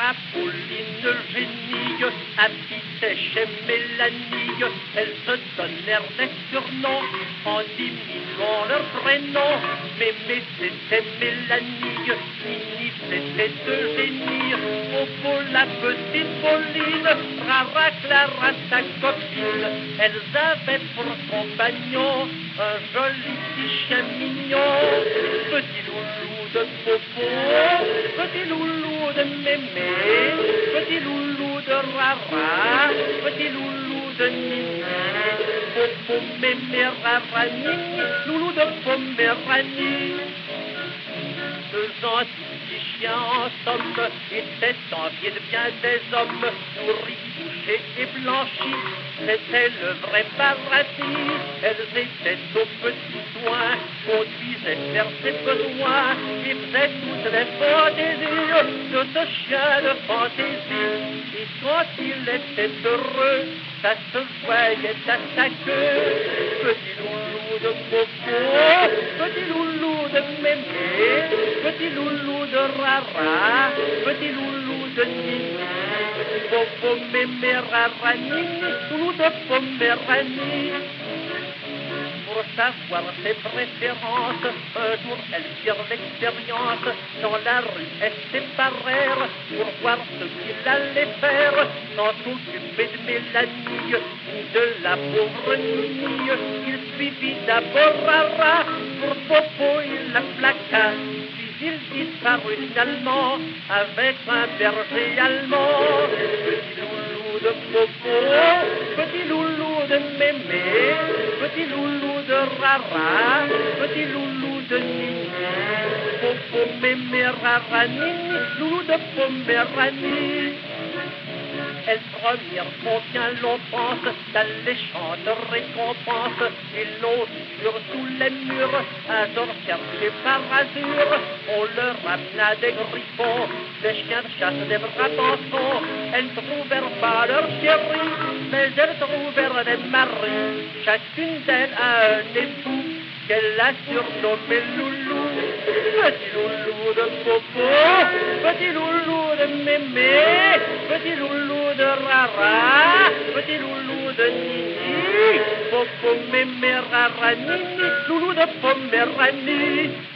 Clara, Pauline, Eugénie, habitaient chez Mélanie. Elles se donnèrent des surnoms en diminuant leur prénom. Mémé c'était Mélanie, Nini c'était Eugénie, Popo la petite Pauline, Rara Clara sa copine. Elles avaient pour compagnon un joli petit chien mignon, petit loulou de Popo, petit loulou de Mémé, petit loulou de Rara, petit loulou de Nini, Popo, Mémé, Rara, Nini, loulou de Poméranie. Deux gentils petits chiens en somme étaient enviés de bien des hommes, nourris, couchés et blanchis. C'était le vrai paradis. Elles étaient aux petits soins, conduisaient vers ses besoins, et faisaient toutes les fantaisies de ce chien de fantaisie. Et quand il était heureux, ça se voyait à sa queue. Petit loulou de Popo, petit loulou de Mémé, petit loulou de Rara, petit loulou de Nini, Popo, Mémé, Rara, Nini, loulou de Poméranie. Pour savoir ses préférences, un jour elles firent l'expérience. Dans la rue, elles séparèrent pour voir ce qu'il allait faire. Sans s'occuper de Mélanie ni de la pauvre Nini, il suivit d'abord Rara. Pour Popo, il la plaqua. Puis il disparut finalement avec un berger allemand. Petit loulou de Popo, petit loulou de Mémé, petit loulou de Rara, petit loulou de Nini, Popo, Mémé, Rara, Nini, loulou de Poméranie. Elles promirent combien l'on pense d'alléchantes récompenses, et l'on sur tous les murs, un jour cherché par azur. On leur amena des griffons, des chiens de chasse, des brabançons. Elles trouvèrent pas leur chéri, mais elles trouvèrent des maris. Chacune d'elles a un époux qu'elle a surnommé Loulou. Petit loulou de Popo, petit loulou de Mémé, petit loulou de Rara, petit loulou de Nini, Popo, Mémé, Rara, Nini, loulou de Poméranie.